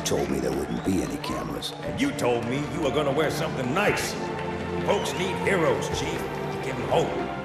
told me there wouldn't be any cameras. And you told me you were gonna wear something nice. Folks need heroes, Chief, to give them hope.